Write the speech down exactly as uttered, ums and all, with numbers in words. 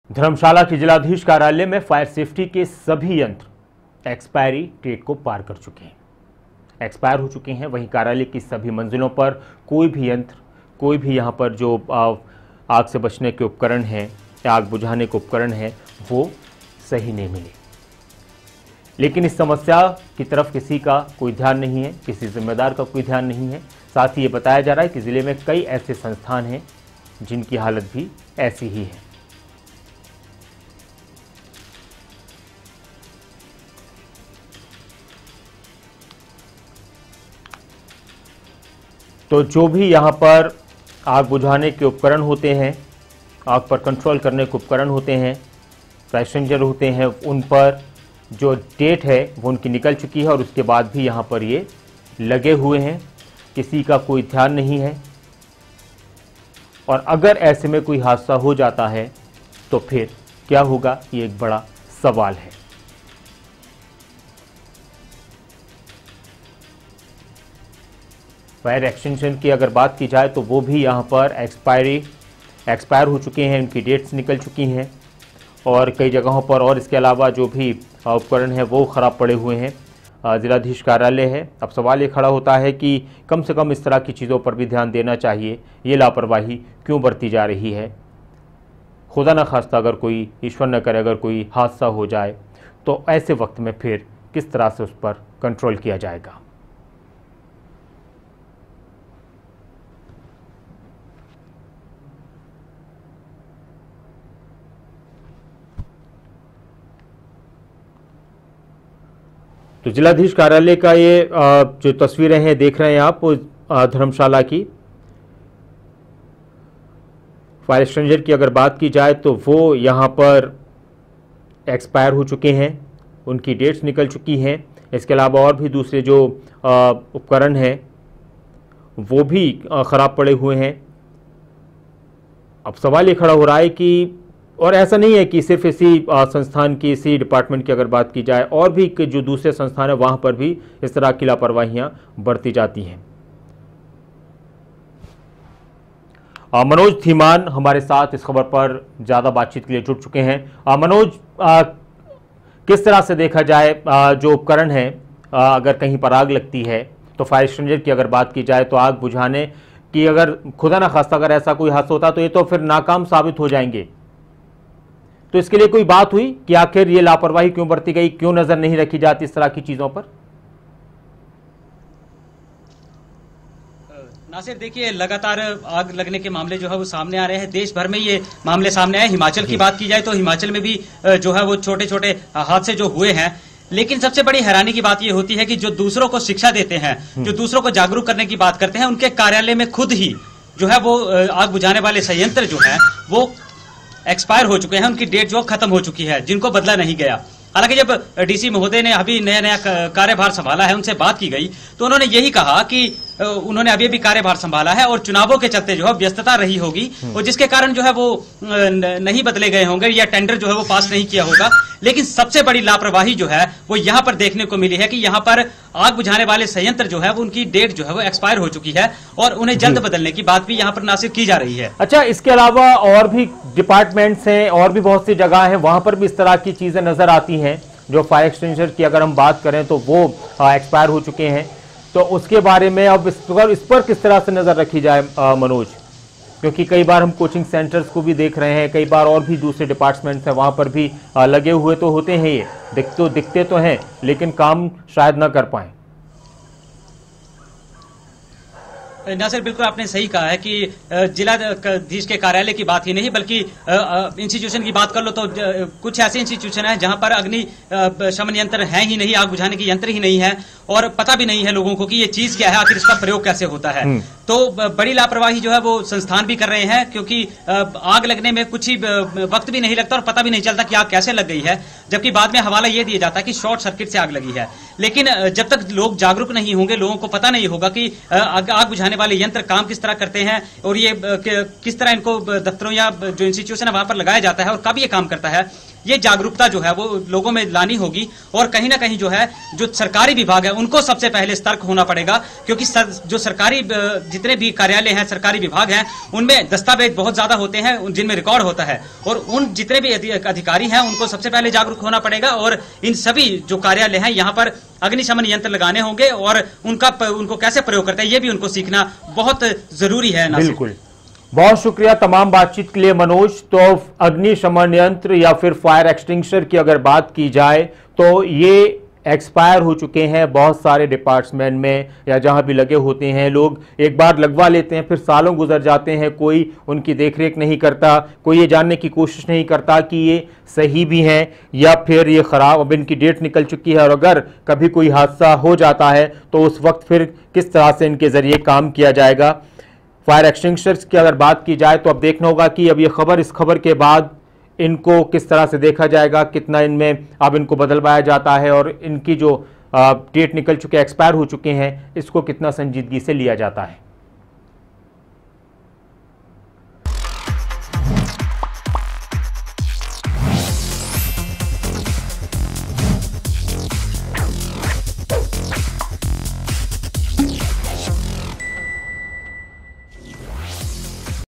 धर्मशाला के जिलाधीश कार्यालय में फायर सेफ्टी के सभी यंत्र एक्सपायरी डेट को पार कर चुके हैं, एक्सपायर हो चुके हैं। वहीं कार्यालय की सभी मंजिलों पर कोई भी यंत्र, कोई भी यहां पर जो आग से बचने के उपकरण हैं या आग बुझाने के उपकरण हैं वो सही नहीं मिले। लेकिन इस समस्या की तरफ किसी का कोई ध्यान नहीं है, किसी जिम्मेदार का कोई ध्यान नहीं है। साथ ही ये बताया जा रहा है कि जिले में कई ऐसे संस्थान हैं जिनकी हालत भी ऐसी ही है। तो जो भी यहाँ पर आग बुझाने के उपकरण होते हैं, आग पर कंट्रोल करने के उपकरण होते हैं, पैसेंजर होते हैं, उन पर जो डेट है वो उनकी निकल चुकी है और उसके बाद भी यहाँ पर ये लगे हुए हैं, किसी का कोई ध्यान नहीं है। और अगर ऐसे में कोई हादसा हो जाता है तो फिर क्या होगा, ये एक बड़ा सवाल है। फायर एक्सटेंशन की अगर बात की जाए तो वो भी यहाँ पर एक्सपायरी एक्सपायर हो चुके हैं, उनकी डेट्स निकल चुकी हैं और कई जगहों पर और इसके अलावा जो भी उपकरण हैं वो ख़राब पड़े हुए हैं। जिलाधीश कार्यालय है। अब सवाल ये खड़ा होता है कि कम से कम इस तरह की चीज़ों पर भी ध्यान देना चाहिए, ये लापरवाही क्यों बरती जा रही है। खुदा न खास्ता अगर कोई, ईश्वर न करे, अगर कोई हादसा हो जाए तो ऐसे वक्त में फिर किस तरह से उस पर कंट्रोल किया जाएगा। तो जिलाधीश कार्यालय का ये जो तस्वीरें हैं देख रहे हैं आप, धर्मशाला की फायर एक्सटेंशन की अगर बात की जाए तो वो यहाँ पर एक्सपायर हो चुके हैं, उनकी डेट्स निकल चुकी हैं। इसके अलावा और भी दूसरे जो उपकरण हैं वो भी ख़राब पड़े हुए हैं। अब सवाल ये खड़ा हो रहा है कि, और ऐसा नहीं है कि सिर्फ इसी संस्थान की, इसी डिपार्टमेंट की अगर बात की जाए, और भी जो दूसरे संस्थान है वहाँ पर भी इस तरह की लापरवाहियाँ बरती जाती हैं। मनोज धीमान हमारे साथ इस खबर पर ज़्यादा बातचीत के लिए जुड़ चुके हैं। मनोज, आ, किस तरह से देखा जाए आ, जो उपकरण है, आ, अगर कहीं पर आग लगती है तो फायर एक्सटेंशन की अगर बात की जाए तो आग बुझाने की अगर खुदा ना खास्ता अगर ऐसा कोई हादसा होता तो ये तो फिर नाकाम साबित हो जाएंगे। तो इसके लिए कोई बात हुई कि आखिर ये लापरवाही क्यों बरती गई, क्यों नजर नहीं रखी जाती इस तरह की चीजों पर? नासिर, देखिए लगातार आग लगने के मामले जो है वो सामने आ रहे हैं। देश भर में ये मामले सामने आए। हिमाचल की बात की जाए तो हिमाचल में भी जो है वो छोटे छोटे हादसे जो हुए हैं। लेकिन सबसे बड़ी हैरानी की बात ये होती है कि जो दूसरों को शिक्षा देते हैं, जो दूसरों को जागरूक करने की बात करते हैं, उनके कार्यालय में खुद ही जो है वो आग बुझाने वाले संयंत्र जो है वो एक्सपायर हो चुके हैं, उनकी डेट जो खत्म हो चुकी है, जिनको बदला नहीं गया। हालांकि जब डीसी महोदय ने अभी नया नया कार्यभार संभाला है, उनसे बात की गई तो उन्होंने यही कहा कि उन्होंने अभी अभी कार्यभार संभाला है और चुनावों के चलते जो है व्यस्तता रही होगी और जिसके कारण जो है वो नहीं बदले गए होंगे या टेंडर जो है वो पास नहीं किया होगा। लेकिन सबसे बड़ी लापरवाही जो है वो यहाँ पर देखने को मिली है कि यहाँ पर आग बुझाने वाले संयंत्र जो है वो उनकी डेट जो है वो एक्सपायर हो चुकी है और उन्हें जल्द बदलने की बात भी यहाँ पर नासिर की जा रही है। अच्छा, इसके अलावा और भी डिपार्टमेंट्स हैं और भी बहुत सी जगह हैं, वहां पर भी इस तरह की चीजें नजर आती हैं। जो फायर एक्सटेंशन की अगर हम बात करें तो वो एक्सपायर हो चुके हैं, तो उसके बारे में अब इस पर इस पर किस तरह से नजर रखी जाए मनोज? क्योंकि कई बार हम कोचिंग सेंटर्स को भी देख रहे हैं, कई बार और भी दूसरे डिपार्टमेंट्स हैं वहां पर भी लगे हुए तो होते हैं, ये दिख तो दिखते तो हैं लेकिन काम शायद न कर पाए। नासिर, बिल्कुल आपने सही कहा है कि जिलाधीश के कार्यालय की बात ही नहीं बल्कि इंस्टीट्यूशन की बात कर लो तो कुछ ऐसे इंस्टीट्यूशन है जहां पर अग्नि शमन यंत्र है ही नहीं, आग बुझाने की यंत्र ही नहीं है और पता भी नहीं है लोगों को कि ये चीज क्या है, आखिर इसका प्रयोग कैसे होता है। तो बड़ी लापरवाही जो है वो संस्थान भी कर रहे हैं, क्योंकि आग लगने में कुछ ही वक्त भी नहीं लगता और पता भी नहीं चलता कि आग कैसे लग गई है, जबकि बाद में हवाला ये दिया जाता है कि शॉर्ट सर्किट से आग लगी है। लेकिन जब तक लोग जागरूक नहीं होंगे, लोगों को पता नहीं होगा कि आग बुझाने वाले यंत्र काम किस तरह करते हैं और ये किस तरह इनको दफ्तरों या जो इंस्टीट्यूशन है वहां पर लगाया जाता है और कब ये काम करता है, ये जागरूकता जो है वो लोगों में लानी होगी और कहीं ना कहीं जो है जो सरकारी विभाग है उनको सबसे पहले सतर्क होना पड़ेगा, क्योंकि सर, जो सरकारी जितने भी कार्यालय हैं, सरकारी विभाग हैं, उनमें दस्तावेज बहुत ज्यादा होते हैं जिनमें रिकॉर्ड होता है और उन जितने भी अधिकारी हैं उनको सबसे पहले जागरूक होना पड़ेगा और इन सभी जो कार्यालय हैं यहाँ पर अग्निशमन यंत्र लगाने होंगे और उनका उनको कैसे प्रयोग करते हैं ये भी उनको सीखना बहुत जरूरी है। बिल्कुल, बहुत शुक्रिया तमाम बातचीत के लिए मनोज। तो अग्निशमन यंत्र या फिर फायर एक्सटिंग्विशर की अगर बात की जाए तो ये एक्सपायर हो चुके हैं बहुत सारे डिपार्टमेंट में या जहां भी लगे होते हैं। लोग एक बार लगवा लेते हैं, फिर सालों गुजर जाते हैं, कोई उनकी देखरेख नहीं करता, कोई ये जानने की कोशिश नहीं करता कि ये सही भी हैं या फिर ये ख़राब, अब इनकी डेट निकल चुकी है और अगर कभी कोई हादसा हो जाता है तो उस वक्त फिर किस तरह से इनके ज़रिए काम किया जाएगा। फायर एक्सटिंग्विशर्स की अगर बात की जाए तो अब देखना होगा कि अब ये खबर इस खबर के बाद इनको किस तरह से देखा जाएगा, कितना इनमें अब इनको बदलवाया जाता है और इनकी जो डेट निकल चुके एक्सपायर हो चुके हैं इसको कितना संजीदगी से लिया जाता है।